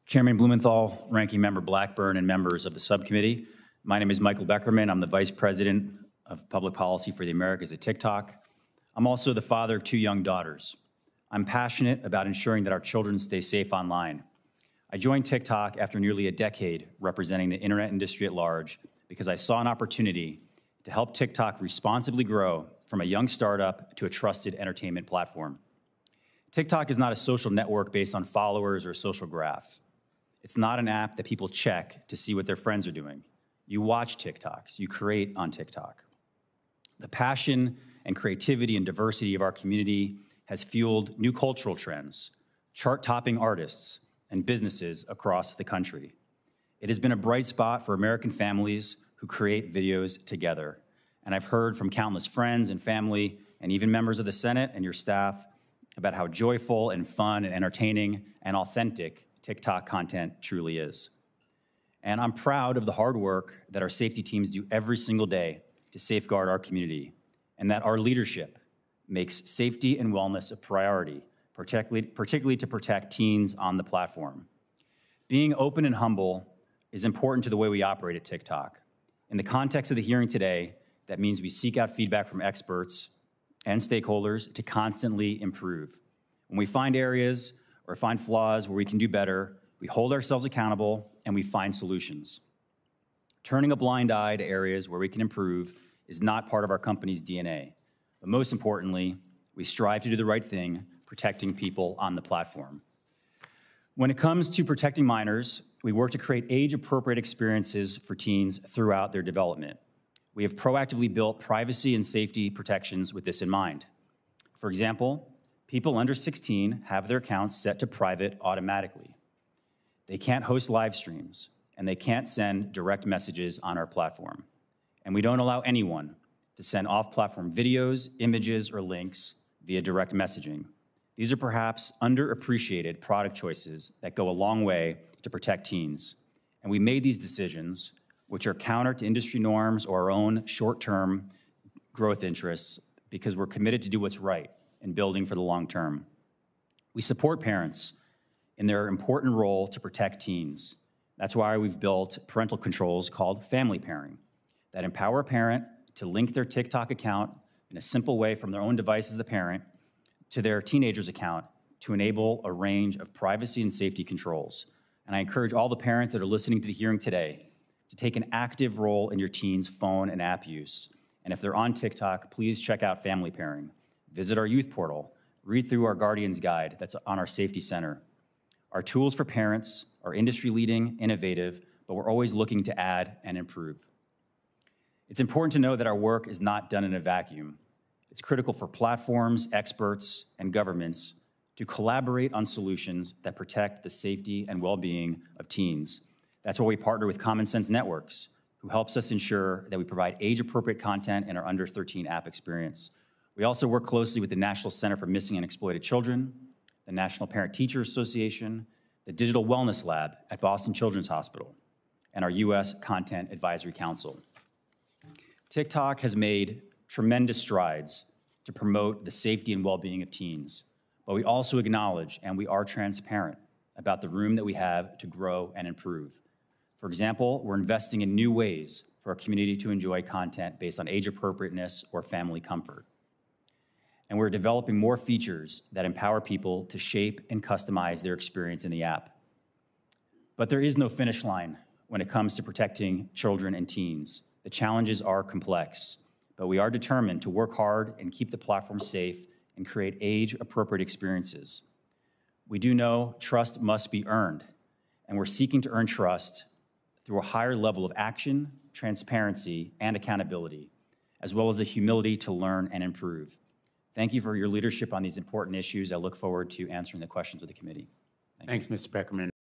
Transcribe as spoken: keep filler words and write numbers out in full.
Chairman Blumenthal, Ranking Member Blackburn, and members of the subcommittee. My name is Michael Beckerman. I'm the Vice President of Public Policy for the Americas at TikTok. I'm also the father of two young daughters. I'm passionate about ensuring that our children stay safe online. I joined TikTok after nearly a decade representing the internet industry at large because I saw an opportunity to help TikTok responsibly grow from a young startup to a trusted entertainment platform. TikTok is not a social network based on followers or a social graph. It's not an app that people check to see what their friends are doing. You watch TikToks, you create on TikTok. The passion and creativity and diversity of our community has fueled new cultural trends, chart-topping artists, and businesses across the country. It has been a bright spot for American families who create videos together. And I've heard from countless friends and family, and even members of the Senate and your staff, about how joyful and fun and entertaining and authentic TikTok content truly is. And I'm proud of the hard work that our safety teams do every single day to safeguard our community, and that our leadership makes safety and wellness a priority, particularly, particularly to protect teens on the platform. Being open and humble is important to the way we operate at TikTok. In the context of the hearing today, that means we seek out feedback from experts and stakeholders to constantly improve. When we find areas or find flaws where we can do better, we hold ourselves accountable and we find solutions. Turning a blind eye to areas where we can improve is not part of our company's D N A. But most importantly, we strive to do the right thing, protecting people on the platform. When it comes to protecting minors, we work to create age-appropriate experiences for teens throughout their development. We have proactively built privacy and safety protections with this in mind. For example, people under sixteen have their accounts set to private automatically. They can't host live streams, and they can't send direct messages on our platform. And we don't allow anyone to send off-platform videos, images, or links via direct messaging. These are perhaps underappreciated product choices that go a long way to protect teens. And we made these decisions, which are counter to industry norms or our own short-term growth interests, because we're committed to do what's right in building for the long term. We support parents in their important role to protect teens. That's why we've built parental controls called family pairing that empower a parent to link their TikTok account in a simple way from their own device as the parent to their teenager's account to enable a range of privacy and safety controls. And I encourage all the parents that are listening to the hearing today to take an active role in your teen's phone and app use. And if they're on TikTok, please check out family pairing. Visit our youth portal, read through our Guardian's Guide that's on our Safety Center. Our tools for parents are industry-leading, innovative, but we're always looking to add and improve. It's important to know that our work is not done in a vacuum. It's critical for platforms, experts, and governments to collaborate on solutions that protect the safety and well-being of teens. That's why we partner with Common Sense Networks, who helps us ensure that we provide age-appropriate content in our under thirteen app experience. We also work closely with the National Center for Missing and Exploited Children, the National Parent-Teacher Association, the Digital Wellness Lab at Boston Children's Hospital, and our U S Content Advisory Council. TikTok has made tremendous strides to promote the safety and well-being of teens, but we also acknowledge and we are transparent about the room that we have to grow and improve. For example, we're investing in new ways for our community to enjoy content based on age appropriateness or family comfort. And we're developing more features that empower people to shape and customize their experience in the app. But there is no finish line when it comes to protecting children and teens. The challenges are complex, but we are determined to work hard and keep the platform safe and create age-appropriate experiences. We do know trust must be earned, and we're seeking to earn trust through a higher level of action, transparency, and accountability, as well as the humility to learn and improve. Thank you for your leadership on these important issues. I look forward to answering the questions of the committee. Thank Thanks, Mister Beckerman.